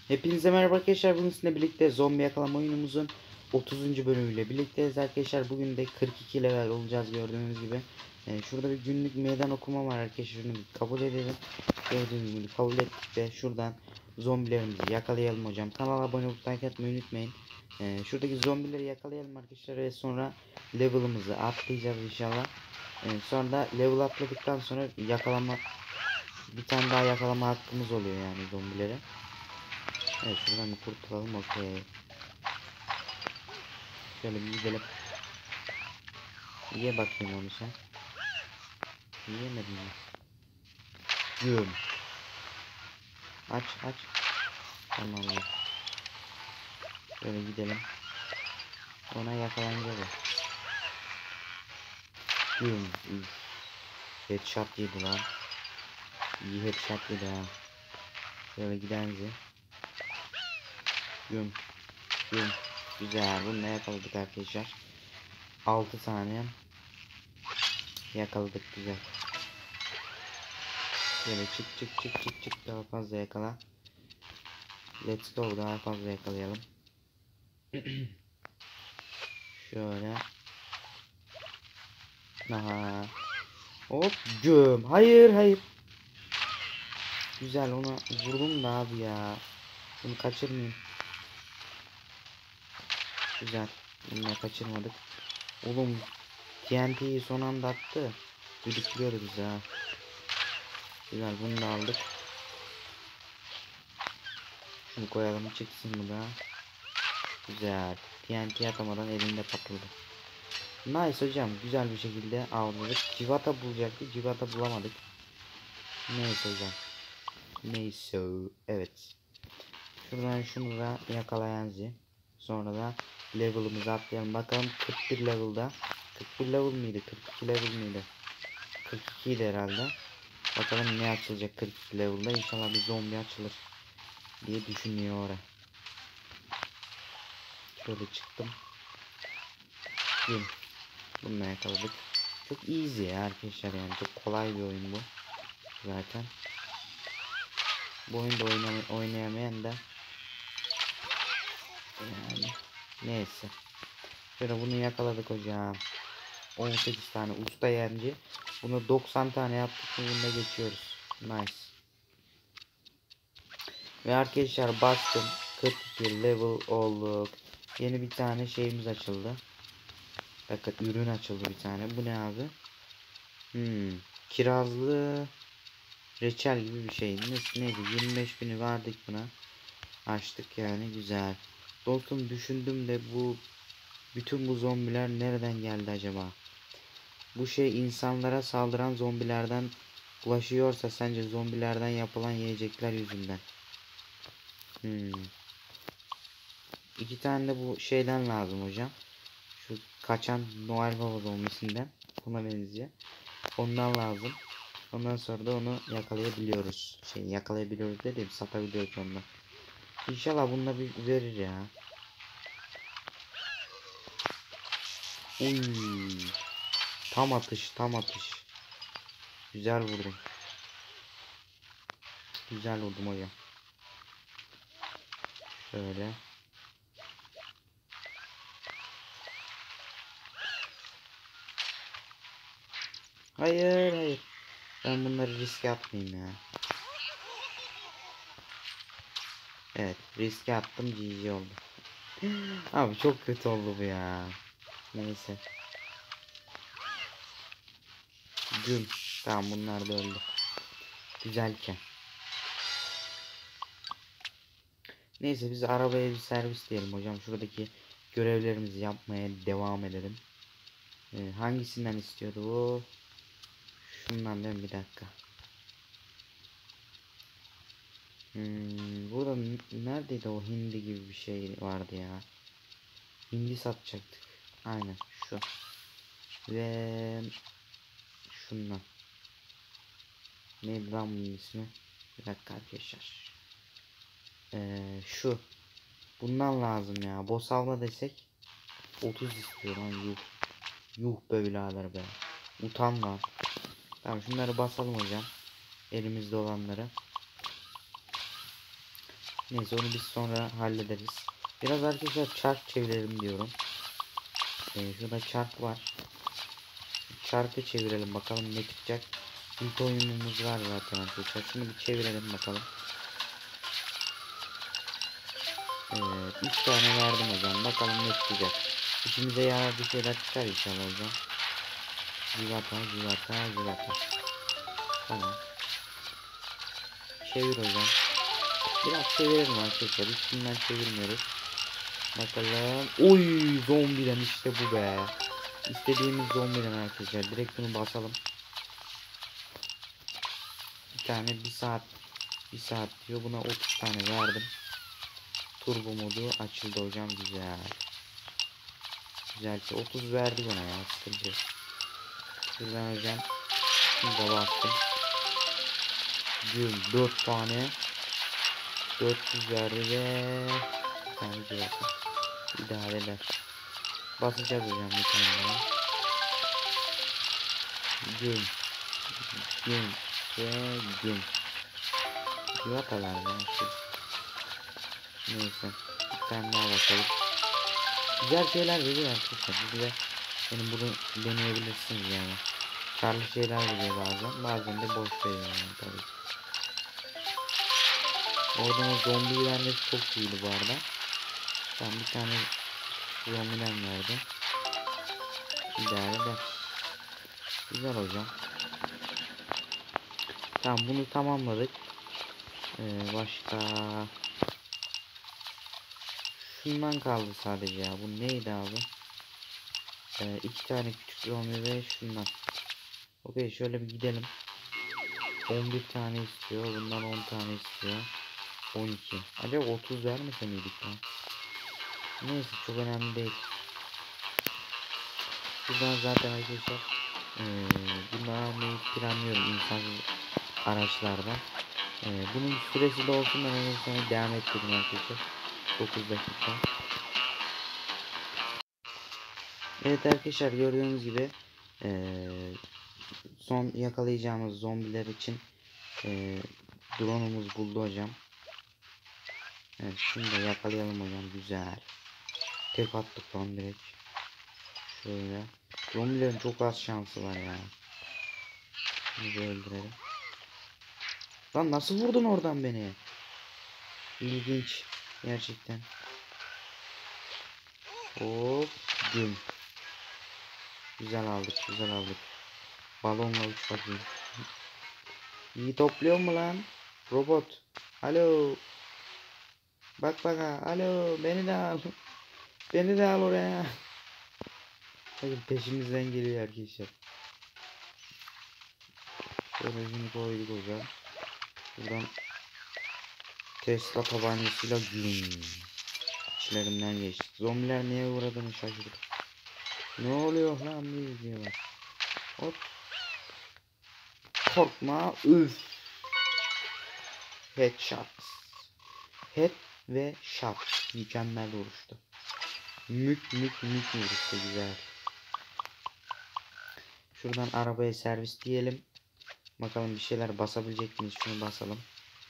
Hepinize merhaba arkadaşlar. Bugün sizinle birlikte zombi yakalama oyunumuzun 30. bölümüyle birlikteyiz arkadaşlar. Bugün de 42 level olacağız gördüğünüz gibi. Şurada bir günlük meydan okuma var arkadaşlar. Şunu bir kabul edelim. Gördüğünüz gibi kabul ettik ve şuradan zombilerimizi yakalayalım hocam. Kanala abone olup like atmayı unutmayın. Şuradaki zombileri yakalayalım arkadaşlar ve sonra level'ımızı atlayacağız inşallah. Sonra da level atladıktan sonra bir tane daha yakalama hakkımız oluyor yani zombilere. Evet, şuradan bir kurtulalım. Okey. Şöyle bir gidelim. Ye bakayım onu sen. Yiyemedin mi? Güm. Aç aç. Tamam ya. Şöyle gidelim. Ona yakalanacağız. Güm. Üf. Headshot yedi lan. İyi headshot yedi ha. Şöyle gidenzi. Güm. Güm. Güzel. Bunu yakaladık arkadaşlar. 6 saniye. Yakaladık, güzel. Şöyle çık daha fazla yakala. Let's go, daha fazla yakalayalım. Şöyle. Aha. Hop göm. Hayır hayır. Güzel, ona vurdum da abi ya. Bunu kaçırmayayım. Güzel. Bunu kaçırmadık. Oğlum TNT'yi son anda attı. Biriktiriyoruz biz ha. Güzel, bunu da aldık. Şunu koyalım, çıksın bu da. Güzel. TNT atamadan elinde patladı. Nice hocam. Güzel bir şekilde avladık. Civata bulacaktık. Civata bulamadık. Neyse hocam. Neyse. Evet. Şuradan şunu da yakalayan zi. Sonra da level'ımızı atlayalım. Bakalım 41 level'da. 41 level miydi? 42 level miydi? 42 idi herhalde. Bakalım ne açılacak 42 level'da. İnşallah bir zombi açılır diye düşünüyor oraya. Şöyle çıktım. Yum. Bununla yakaladık. Çok easy ya arkadaşlar, yani çok kolay bir oyun bu. Zaten. Bu oyunda oynayamayan da yani neyse. Şöyle bunu yakaladık hocam. 18 tane usta yenci. Bunu 90 tane yaptık. Bunda geçiyoruz. Nice. Ve arkadaşlar bastım. 42 level olduk. Yeni bir tane şeyimiz açıldı. Bakın ürün açıldı bir tane. Bu ne abi? Kirazlı reçel gibi bir şey. Neydi? 25.000'i verdik buna. Açtık yani, güzel. Dostum, düşündüm de bütün bu zombiler nereden geldi acaba? Bu şey insanlara saldıran zombilerden bulaşıyorsa sence zombilerden yapılan yiyecekler yüzünden. İki tane de bu şeyden lazım hocam. Şu kaçan Noel Baba zombisinden. Buna benziyor. Ondan lazım. Ondan sonra da onu yakalayabiliyoruz. Yakalayabiliyoruz dedim, satabiliyoruz ondan. İnşallah bununla bir verir ya. Uy. Tam atış, tam atış. Güzel vurdum. Güzel vurdum hocam. Şöyle. Hayır hayır. Ben bunları riske atmayayım ya. Evet, riske attım, GG oldu. Abi çok kötü oldu bu ya. Neyse. Güm. Tamam, bunlar da öldü. Güzelken. Neyse, biz arabaya bir servis diyelim hocam. Şuradaki görevlerimizi yapmaya devam edelim. Hangisinden istiyordu bu? Şundan değil mi? Bir dakika. Burada neredeydi o hindi gibi bir şey vardı ya. Hindi satacaktık. Aynen şu. Ve şundan. Neydi lan bunun ismi? Bir dakika arkadaşlar. Şu. Bundan lazım ya. Boss alma desek 30 istiyor lan, yuh. Yuh be birader be. Utan lan. Tamam, şunları basalım hocam. Elimizde olanları. Neyse onu biz sonra hallederiz. Biraz arkadaşlar çark çevirelim diyorum. Şurada çark var. Çarkı çevirelim bakalım ne çıkacak. İlk oyunumuz var zaten arkadaşlar. Şunu bir çevirelim bakalım. Evet, 3 tane verdim o zaman. Bakalım ne çıkacak. İçimize yarar bir şeyler çıkar inşallah o zaman. Zivata. Tamam. Çevir hocam. Biraz çevirelim arkadaşlar. Üstünden çevirmiyoruz. Bakalım. Oy, zombiden işte bu be. İstediğimiz zombiden arkadaşlar. Direkt bunu basalım. Bir tane bir saat diyor. Buna 30 tane verdim. Turbo modu açıldı hocam, güzel. Güzel, 30 verdi bana ya, sıkıntı. Şuradan hocam şunu da bastım. 4 tane 400 verdi ve bir tane cevap idare eder. Basacağız hocam bir tane daha. Gün ve gün. Cevaplar ya. Neyse bir tane daha bakalım. Güzel şeyler veriyor arkadaşlar. Siz de benim bunu deneyebilirsiniz yani. Karlı şeyler veriyor bazen de boş veriyor yani tabii. Oradan o zombi vermesi çok iyiydi bu arada. Tamam, bir tane zombiden verdi. İdare de. Güzel hocam. Tamam, bunu tamamladık. Başka şundan kaldı sadece ya. Bu neydi abi? 2 tane küçük zombi ve şundan. Okey, şöyle bir gidelim. 11 tane istiyor. Bundan 10 tane istiyor. 12. Acaba 30 vermese miydik ya? Neyse, çok önemli değil. Buradan zaten arkadaşlar bunları almayı planlıyorum insansız araçlardan. Bunun süresi de olsun, ben ondan sonra devam ettirdim arkadaşlar. 9 dakika. Evet arkadaşlar, gördüğünüz gibi son yakalayacağımız zombiler için drone'umuz buldu hocam. Evet, şunu da yakalayalım hocam, güzel. Tek attık lan direkt. Şöyle. Zombilerin çok az şansı var ya. Bunu öldürelim. Lan nasıl vurdun oradan beni? İlginç. Gerçekten. Hop. Güm. Güzel aldık. Balonla uç bakayım. İyi topluyor mu lan? Robot. Alo. Bak ha. Alo. Beni de al. Beni de al oraya. Bakın peşimizden geliyor arkadaşlar. Şöyle şunu koyduk hocam. Buradan Tesla tabancasıyla güm. İçlerinden geçtik. Zombiler neye uğradığını şaşırdık. Ne oluyor lan diyorlar. Hop. Korkma. Üf. Headshot. Head ve shot. Mükemmel vuruştu. Mük vuruştu, güzel. Şuradan arabaya servis diyelim. Bakalım bir şeyler basabilecek miyiz? Şunu basalım.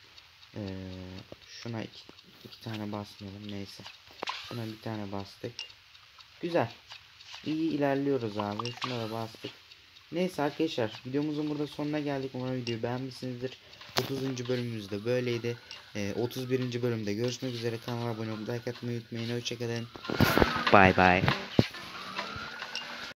Şuna iki tane basmayalım. Neyse. Şuna bir tane bastık. Güzel. İyi ilerliyoruz abi. Şuna da bastık. Neyse arkadaşlar, videomuzun burada sonuna geldik. Umarım videoyu beğenmişsinizdir. 30. bölümümüzde böyleydi. 31. bölümde görüşmek üzere. Kanala abone olmayı, like atmayı unutmayın. Hoşçakalın. Bye bye.